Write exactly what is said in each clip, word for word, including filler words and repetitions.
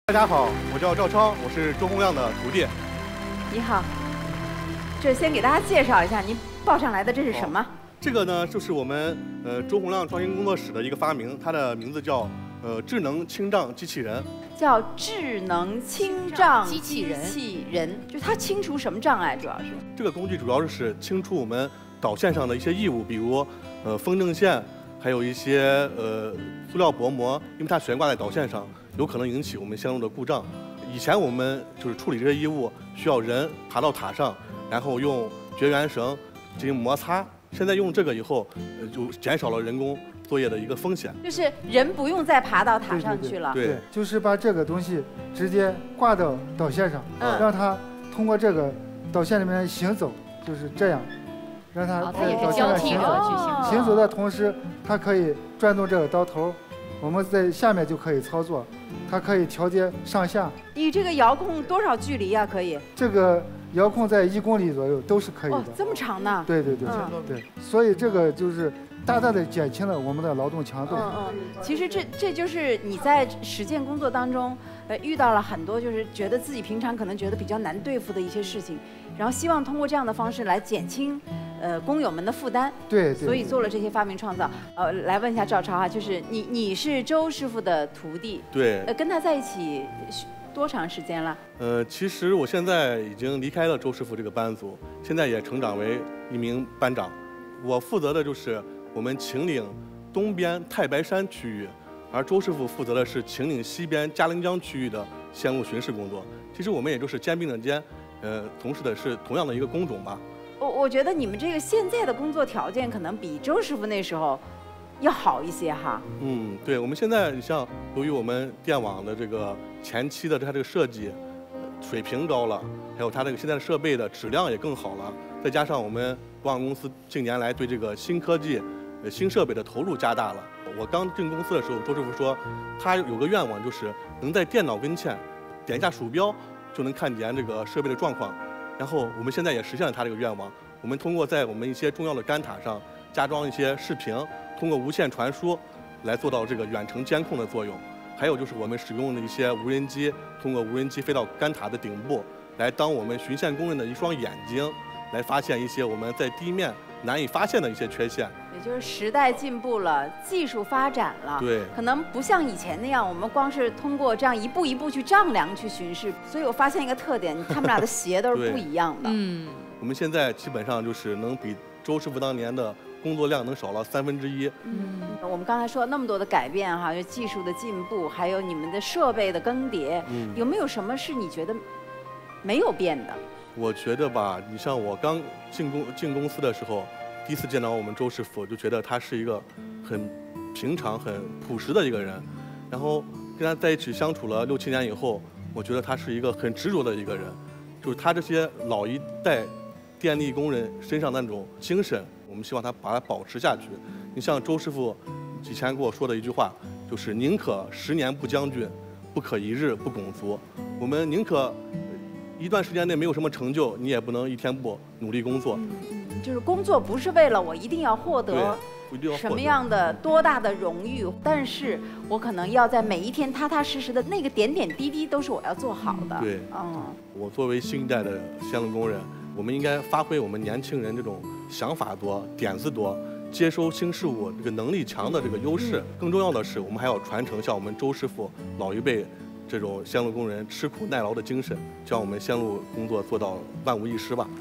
大家好，我叫赵超，我是周洪亮的徒弟。 你好，这先给大家介绍一下，您报上来的这是什么？ 这个呢，就是我们呃周洪亮创新工作室的一个发明，它的名字叫呃智能清障机器人。 叫智能清障机器人。 机器人，就它清除什么障碍？主要是这个工具主要是清除我们导线上的一些异物，比如呃风筝线，还有一些呃塑料薄膜，因为它悬挂在导线上，有可能引起我们线路的故障。以前我们就是处理这些异物，需要人爬到塔上，然后用绝缘绳进行摩擦。现在用这个以后，呃，就减少了人工作业的一个风险。 就是人不用再爬到塔上去了。 对， 就是把这个东西直接挂到导线上， 嗯让它通过这个导线里面行走，就是这样，让它哦，它也在导是交替线上行走。 着去行哦行走的同时，它可以转动这个刀头，我们在下面就可以操作，它可以调节上下。 你这个遥控多少距离呀、可以？ 这个遥控在一公里左右都是可以哦的。， 这么长呢？ 对对对、 嗯对，所以这个就是大大的减轻了我们的劳动强度。 嗯嗯，其实这这就是你在实践工作当中，呃，遇到了很多就是觉得自己平常可能觉得比较难对付的一些事情，然后希望通过这样的方式来减轻，呃，工友们的负担， 对对。 所以做了这些发明创造。呃，来问一下赵超哈，就是你你是周师傅的徒弟， 对， 呃，跟他在一起多长时间了？ 呃，其实我现在已经离开了周师傅这个班组，现在也成长为一名班长。我负责的就是我们秦岭东边太白山区域，而周师傅负责的是秦岭西边嘉陵江区域的线路巡视工作。其实我们也就是肩并着肩，呃，从事的是同样的一个工种吧。 我我觉得你们这个现在的工作条件可能比周师傅那时候要好一些哈。 嗯，对，我们现在你像由于我们电网的这个前期的它这个设计呃水平高了，还有它这个现在的设备的质量也更好了，再加上我们广网公司近年来对这个新科技、呃新设备的投入加大了。我刚进公司的时候，周师傅说他有个愿望，就是能在电脑跟前点一下鼠标就能看见这个设备的状况。然后我们现在也实现了他这个愿望，我们通过在我们一些重要的杆塔上加装一些视频，通过无线传输来做到这个远程监控的作用。还有就是我们使用的一些无人机，通过无人机飞到杆塔的顶部，来当我们巡线工人的一双眼睛，来发现一些我们在地面难以发现的一些缺陷。 也就是时代进步了，技术发展了， 对， 可能不像以前那样，我们光是通过这样一步一步去丈量去巡视。所以我发现一个特点，他们俩的鞋都是不一样的。 嗯， 我们现在基本上就是能比周师傅当年的工作量能少了三分之一。 嗯，我们刚才说了那么多的改变哈，就技术的进步，还有你们的设备的更迭， 嗯， 有没有什么是你觉得没有变的？ 我觉得吧，你像我刚进公进公司的时候，第一次见到我们周师傅，就觉得他是一个很平常、很朴实的一个人。然后跟他在一起相处了六七年以后，我觉得他是一个很执着的一个人。就是他这些老一代电力工人身上的那种精神，我们希望他把它保持下去。你像周师傅以前跟我说的一句话，就是宁可十年不将军，不可一日不拱足。我们宁可一段时间内没有什么成就，你也不能一天不努力工作。 嗯，就是工作不是为了我一定要获得对，一定要获得什么样的多大的荣誉，但是我可能要在每一天踏踏实实的那个点点滴滴都是我要做好的。 对， 嗯， 我作为新一代的线路工人，我们应该发挥我们年轻人这种想法多、点子多、接收新事物这个能力强的这个优势。更重要的是，我们还要传承像我们周师傅老一辈这种线路工人吃苦耐劳的精神，将我们线路工作做到万无一失吧。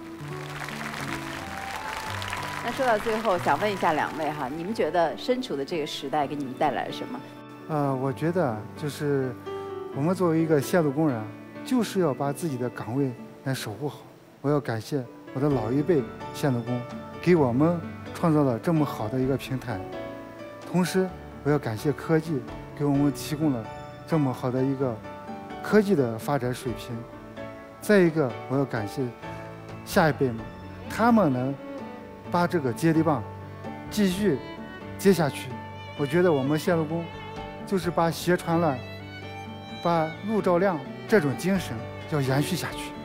那说到最后，想问一下两位哈，你们觉得身处的这个时代给你们带来了什么？ 呃，我觉得就是我们作为一个线路工人，就是要把自己的岗位来守护好。我要感谢我的老一辈线路工，给我们创造了这么好的一个平台。同时，我要感谢科技，给我们提供了这么好的一个科技的发展水平。再一个，我要感谢下一辈们，他们能把这个接力棒继续接下去。我觉得我们线路工就是把鞋传乱、把路照亮这种精神要延续下去。